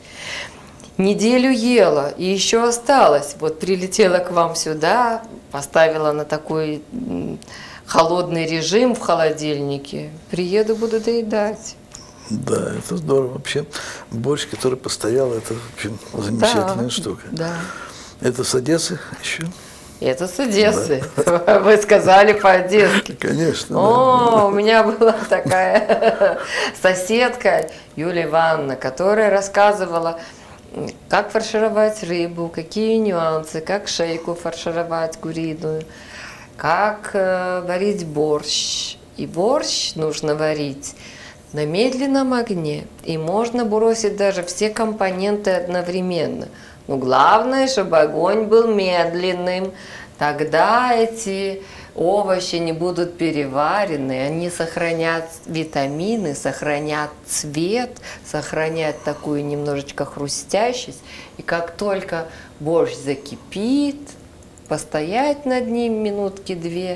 Неделю ела, и еще осталось. Вот прилетела к вам сюда, поставила на такой м, холодный режим в холодильнике. Приеду, буду доедать. Да, это здорово. Вообще, борщ, который постоял, это, в общем, замечательная Да, штука. Да. Это с Одессы еще? Это с Одессы. Вы сказали по-одесски. Конечно. да. О, у меня была такая соседка Юлия Ивановна, которая рассказывала, как фаршировать рыбу, какие нюансы, как шейку фаршировать куриную, как э, варить борщ. И борщ нужно варить на медленном огне, и можно бросить даже все компоненты одновременно. Но главное, чтобы огонь был медленным, тогда эти овощи не будут переварены, они сохранят витамины, сохранят цвет, сохранят такую немножечко хрустящесть. И как только борщ закипит, постоять над ним минутки две,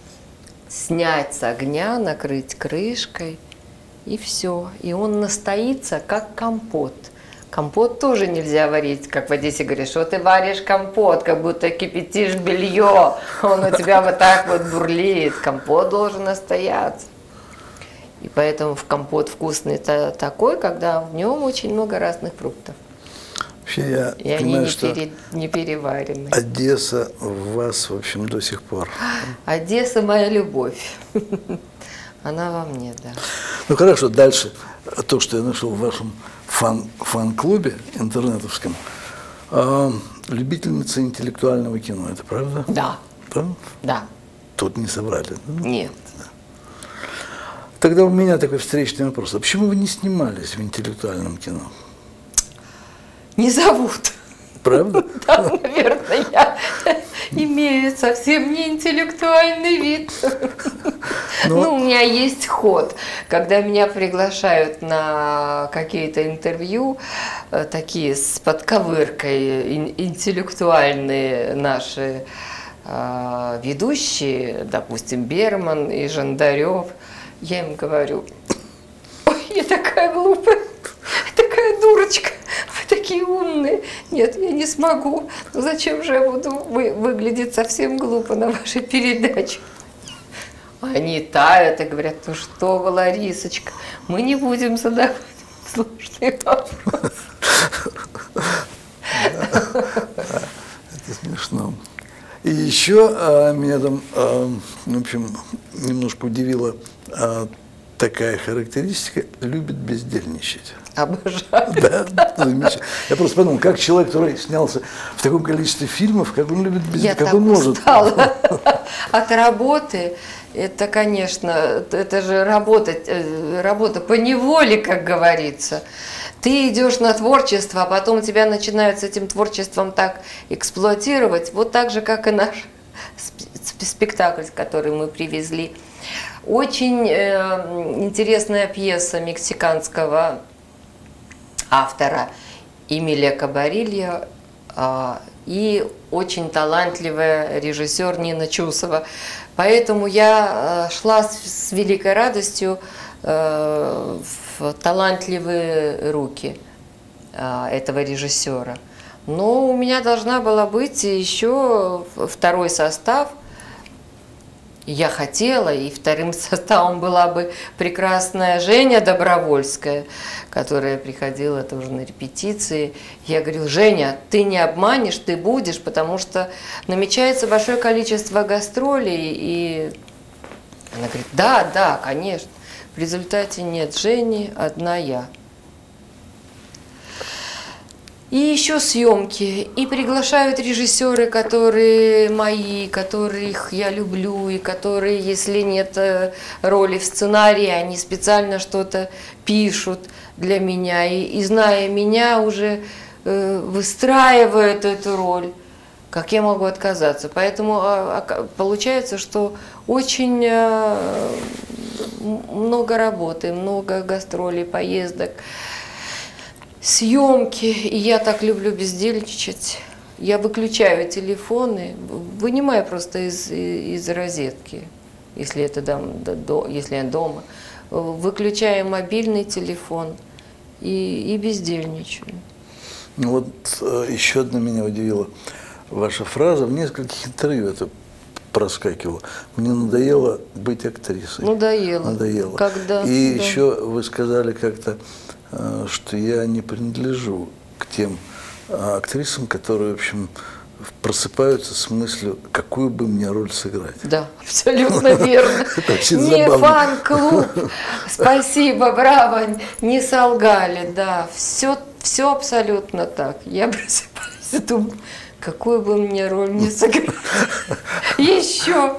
снять с огня, накрыть крышкой, и все. И он настоится, как компот. Компот тоже нельзя варить, как в Одессе говорят, что ты варишь компот, как будто кипятишь белье, он у тебя вот так вот бурлит. Компот должен настояться. И поэтому в компот вкусный та- такой, когда в нем очень много разных фруктов. Вообще, я И они понимаю, не, что пере- не переварены. Одесса в вас, в общем, до сих пор. Одесса моя любовь. Она во мне, да. Ну хорошо, дальше. То, что я нашел в вашем фан, фан-клубе интернетовском. А, любительница интеллектуального кино, это правда? Да, Да? да, Тут не соврали. Да? нет. Тогда у меня такой встречный вопрос. А почему вы не снимались в интеллектуальном кино? Не зовут. Правда? Да, наверное, я имею совсем не интеллектуальный вид. Но- Ну, у меня есть ход. Когда меня приглашают на какие-то интервью, э, такие с подковыркой, ин- интеллектуальные наши э, ведущие, допустим, Берман и Жандарев, я им говорю: ой, я такая глупая, такая дурочка, вы такие умные. Нет, я не смогу. Ну зачем же я буду вы, выглядеть совсем глупо на вашей передаче? Они тают и говорят: ну что вы, Ларисочка, мы не будем задавать сложные вопросы. Это смешно. И еще а, меня там, а, в общем, немножко удивила а, такая характеристика: любит бездельничать. Обожаю. Да, замечательно. Я просто подумал, как человек, который снялся в таком количестве фильмов, как он любит бездельничать, Я как так он может. устала от работы. Это, конечно, это же работать, э, работа по неволе, как говорится. Ты идешь на творчество, а потом тебя начинают с этим творчеством так эксплуатировать, вот так же, как и наш сп- спектакль, который мы привезли. Очень э, интересная пьеса мексиканского автора Эмилия Кабарильо, и очень талантливая режиссер Нина Чусова. Поэтому я шла с великой радостью в талантливые руки этого режиссера. Но у меня должна была быть еще второй состав. Я хотела, и вторым составом была бы прекрасная Женя Добровольская, которая приходила тоже на репетиции. Я говорю: Женя, ты не обманешь, ты будешь, потому что намечается большое количество гастролей. И она говорит: да, да, конечно. В результате нет Жени, одна я. И еще съемки, и приглашают режиссеры, которые мои, которых я люблю, и которые, если нет роли в сценарии, они специально что-то пишут для меня, и, и зная меня, уже э, выстраивают эту роль. Как я могу отказаться? Поэтому а, получается, что очень а, много работы, много гастролей, поездок, съемки, и я так люблю бездельничать. Я выключаю телефоны, вынимаю просто из, из розетки, если, это дом, до, если я дома, выключаю мобильный телефон и, и бездельничаю. Ну вот еще одна меня удивила ваша фраза, в нескольких интервью это проскакивало. Мне надоело быть актрисой. Надоело. Надоело. Когда? И Да. еще вы сказали как-то, что я не принадлежу к тем актрисам, которые, в общем, просыпаются с мыслью, какую бы мне роль сыграть. Да, абсолютно верно. Не фан-клуб. Спасибо, браво, не солгали, да. Все, все абсолютно так. Я просыпаюсь и думаю, какую бы мне роль мне сыграть. Еще.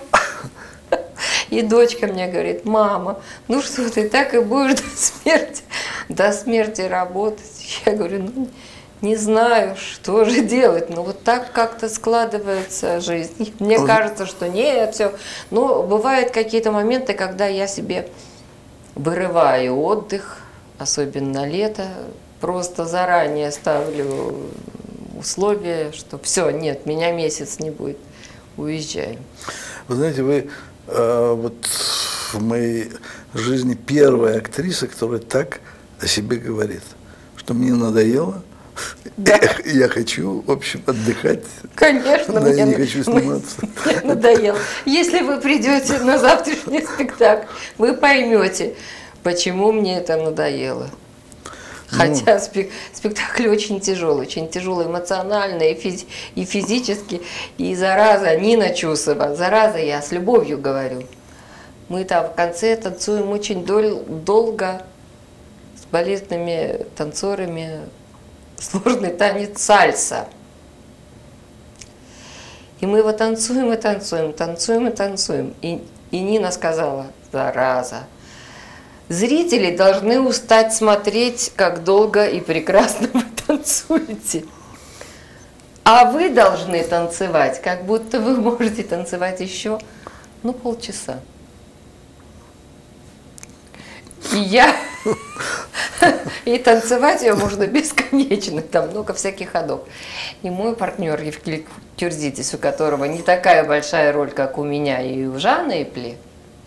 И дочка мне говорит: мама, ну что ты так и будешь до смерти, до смерти работать? Я говорю: ну, не знаю, что же делать. Ну вот так как-то складывается жизнь. Мне кажется, что нет, все. Но бывают какие-то моменты, когда я себе вырываю отдых, особенно лето, просто заранее ставлю условия, что все, нет, меня месяц не будет, уезжаем. Вы знаете, вы э, вот в моей жизни первая актриса, которая так о себе говорит, что мне надоело, да. Я хочу, в общем, отдыхать. Конечно, да, мне, я не хочу сниматься. Мне надоело. Если вы придете на завтрашний спектакль, вы поймете, почему мне это надоело. Хотя ну, спек спектакль очень тяжелый, очень тяжелый эмоционально и, физи и физически. И зараза, Нина Чусова, зараза, я с любовью говорю. Мы там в конце танцуем очень дол долго с балетными танцорами сложный танец сальса. И мы его танцуем и танцуем, танцуем и танцуем. И, и Нина сказала: зараза, зрители должны устать смотреть, как долго и прекрасно вы танцуете. А вы должны танцевать, как будто вы можете танцевать еще, ну, полчаса. И я... И танцевать ее можно бесконечно, там много всяких ходов. И мой партнер Евклид Тюрзитис, у которого не такая большая роль, как у меня и у Жанны Эпли,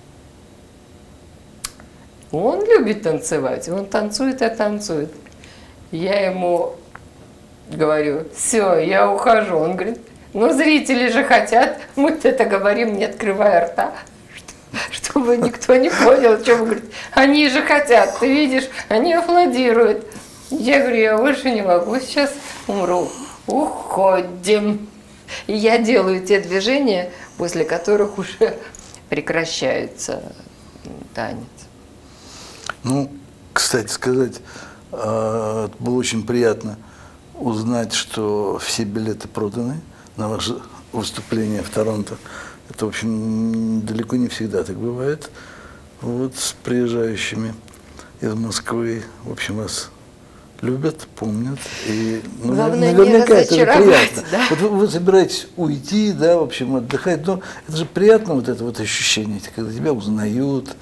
он любит танцевать, он танцует и танцует. Я ему говорю: все, я ухожу. Он говорит: ну зрители же хотят, мы это говорим, не открывая рта, чтобы никто не понял, о чем. Говорит: они же хотят, ты видишь, они аплодируют. Я говорю: я больше не могу, сейчас умру. Уходим. И я делаю те движения, после которых уже прекращается танец. Ну, кстати сказать, было очень приятно узнать, что все билеты проданы на ваше выступление в Торонто. Это, в общем, далеко не всегда так бывает. Вот с приезжающими из Москвы, в общем, вас любят, помнят. И, ну, главное, наверняка не это же приятно. Да? Вот вы, вы собираетесь уйти, да, в общем, отдыхать, но это же приятно, вот это вот ощущение, когда тебя узнают,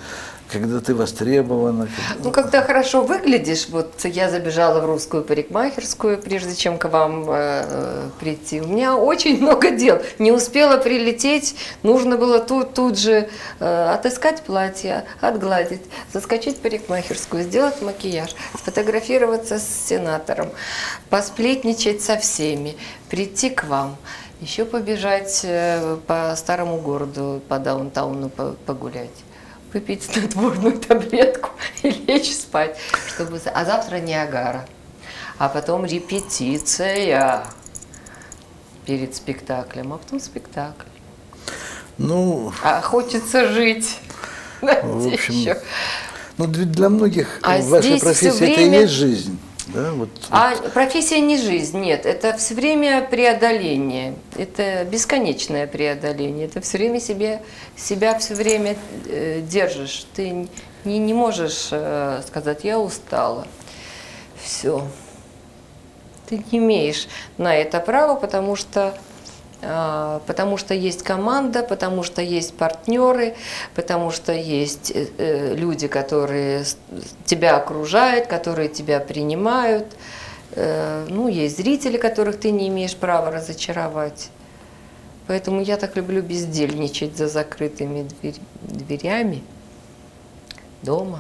когда ты востребована. Ну, когда хорошо выглядишь, вот я забежала в русскую парикмахерскую, прежде чем к вам э, прийти. У меня очень много дел. Не успела прилететь, нужно было тут, тут же э, отыскать платье, отгладить, заскочить в парикмахерскую, сделать макияж, сфотографироваться с сенатором, посплетничать со всеми, прийти к вам, еще побежать э, по старому городу, по даунтауну погулять. Выпить снотворную таблетку и лечь спать, чтобы... А завтра Ниагара, а потом репетиция перед спектаклем, а потом спектакль. Ну, а хочется жить. В общем, еще. Ну, для многих а ваша профессия время... это и есть жизнь. Да, вот, а вот. Профессия не жизнь, нет, это все время преодоление, это бесконечное преодоление, это все время себе, себя все время э, держишь, ты не, не можешь э, сказать, я устала, все, ты не имеешь на это права, потому что потому что есть команда, потому что есть партнеры, потому что есть люди, которые тебя окружают, которые тебя принимают. Ну, есть зрители, которых ты не имеешь права разочаровать. Поэтому я так люблю бездельничать за закрытыми дверями дома.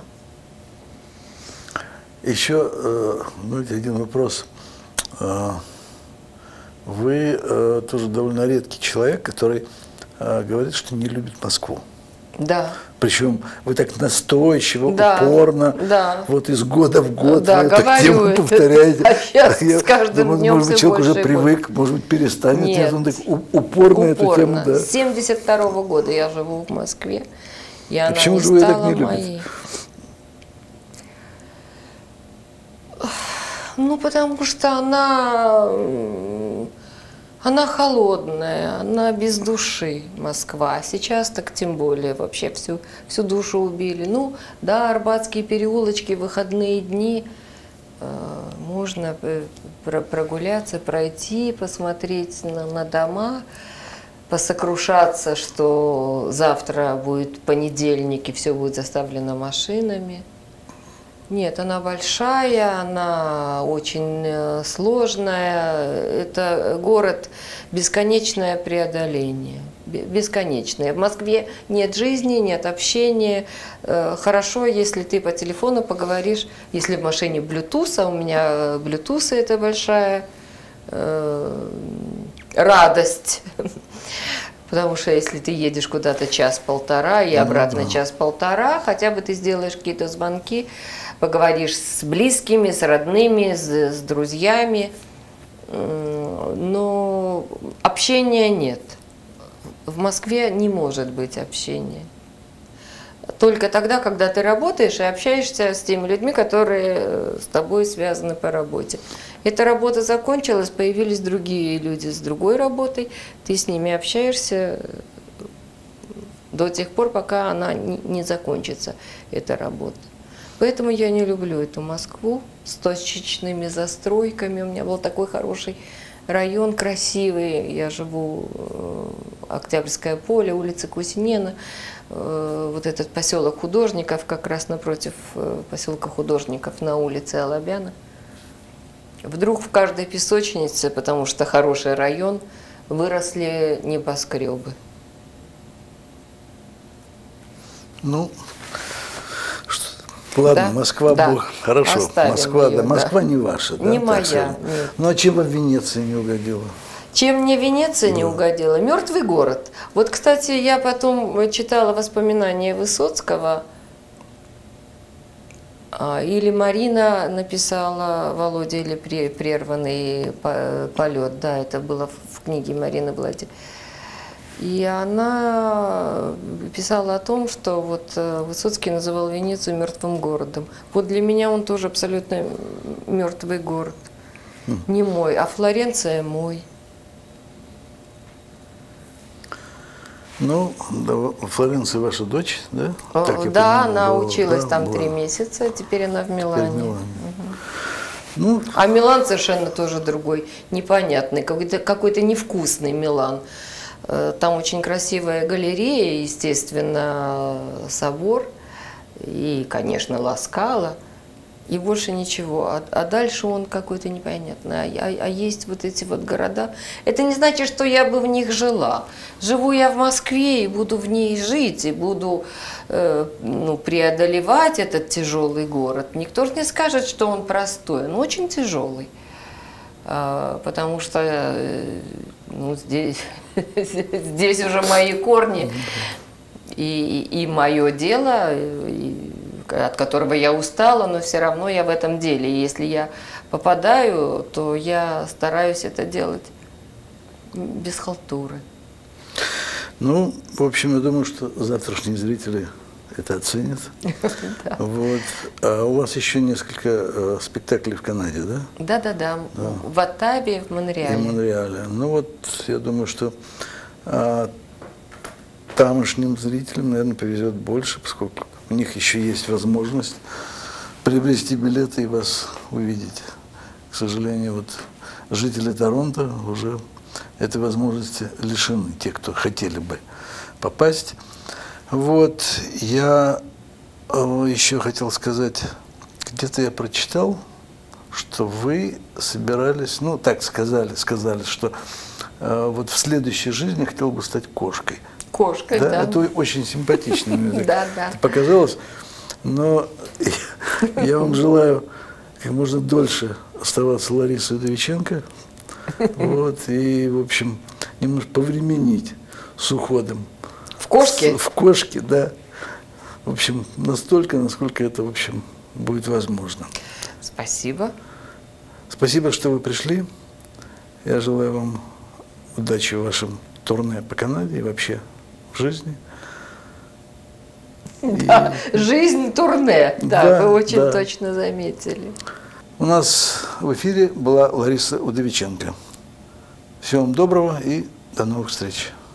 Еще ну, один вопрос. Вы э, тоже довольно редкий человек, который э, говорит, что не любит Москву. Да. Причем вы так настойчиво, да, упорно, да. вот из года в год да, вы эту тему это, повторяете. А сейчас Я с каждым думаю, днем может быть, человек уже привык, будет. может быть, перестанет. Нет. Нет, он так упорно эту тему. Да. С семьдесят второго года я живу в Москве, и она почему не же вы стала так не моей. любите? Ну, потому что она... Она холодная, она без души, Москва. Сейчас так тем более вообще всю, всю душу убили. Ну, да, Арбатские переулочки, выходные дни, э, можно прогуляться, пройти, посмотреть на, на дома, посокрушаться, что завтра будет понедельник и все будет заставлено машинами. Нет, она большая, она очень сложная. Это город бесконечное преодоление. Бесконечное. В Москве нет жизни, нет общения. Хорошо, если ты по телефону поговоришь, если в машине Bluetooth, а у меня Bluetooth это большая радость. Потому что если ты едешь куда-то час-полтора и обратно да. час-полтора, хотя бы ты сделаешь какие-то звонки, поговоришь с близкими, с родными, с, с друзьями, но общения нет. В Москве не может быть общения. Только тогда, когда ты работаешь и общаешься с теми людьми, которые с тобой связаны по работе. Эта работа закончилась, появились другие люди с другой работой, ты с ними общаешься до тех пор, пока она не закончится, эта работа. Поэтому я не люблю эту Москву с точечными застройками. У меня был такой хороший район, красивый. Я живу Октябрьское поле, улица Кусинена. Вот этот поселок Художников, как раз напротив поселка Художников на улице Алабяна. Вдруг в каждой песочнице, потому что хороший район, выросли небоскребы. Ну, ладно, да? Москва, да. Бог, хорошо, Оставим Москва, ее, да, Москва да. не ваша, да, не моя, сказать. нет. Ну а чем вам Венеция не угодила? Чем мне Венеция да. не угодила? Мертвый город. Вот, кстати, я потом читала воспоминания Высоцкого, или Марина написала Володя, или прерванный полет, да, это было в книге Марины Блади. И она писала о том, что вот Высоцкий называл Венецию мертвым городом. Вот для меня он тоже абсолютно мертвый город. Mm. Не мой, а Флоренция мой. Ну, да, Флоренция ваша дочь, да? О, так да, понимаю, она была, училась да, там была. три месяца, теперь она в Милане. В Милане. Угу. Ну, а Милан совершенно тоже другой, непонятный, какой-то какой-то невкусный Милан. Там очень красивая галерея, естественно, собор. и, конечно, ласкала, и больше ничего. А, а дальше он какой-то непонятный. А, а, а есть вот эти вот города. Это не значит, что я бы в них жила. Живу я в Москве и буду в ней жить, и буду э, ну, преодолевать этот тяжелый город. Никто же не скажет, что он простой, он очень тяжелый. А, потому что э, ну, здесь, здесь уже мои корни и, и мое дело, и, от которого я устала, но все равно я в этом деле. И если я попадаю, то я стараюсь это делать без халтуры. Ну, в общем, я думаю, что завтрашние зрители это оценят. Вот. А у вас еще несколько э, спектаклей в Канаде, да? Да-да-да. В Оттаве, в Монреале. И в Монреале. Ну вот, я думаю, что а, тамошним зрителям, наверное, повезет больше, поскольку у них еще есть возможность приобрести билеты и вас увидеть. К сожалению, вот жители Торонто уже этой возможности лишены, те, кто хотели бы попасть. Вот, я еще хотел сказать, где-то я прочитал, что вы собирались, ну, так сказали, сказали, что э, вот в следующей жизни хотел бы стать кошкой. Кошкой, да. Да, это очень симпатично, мне Да, да. показалось. Но я вам желаю как можно дольше оставаться Ларисой Удовиченко. Вот, и, в общем, немножко повременить с уходом. В кошке? В кошке, да. В общем, настолько, насколько это, в общем, будет возможно. Спасибо. Спасибо, что вы пришли. Я желаю вам удачи в вашем турне по Канаде и вообще в жизни. Да, и... Жизнь турне, да, да, вы очень да. точно заметили. У нас в эфире была Лариса Удовиченко. Всего вам доброго и до новых встреч.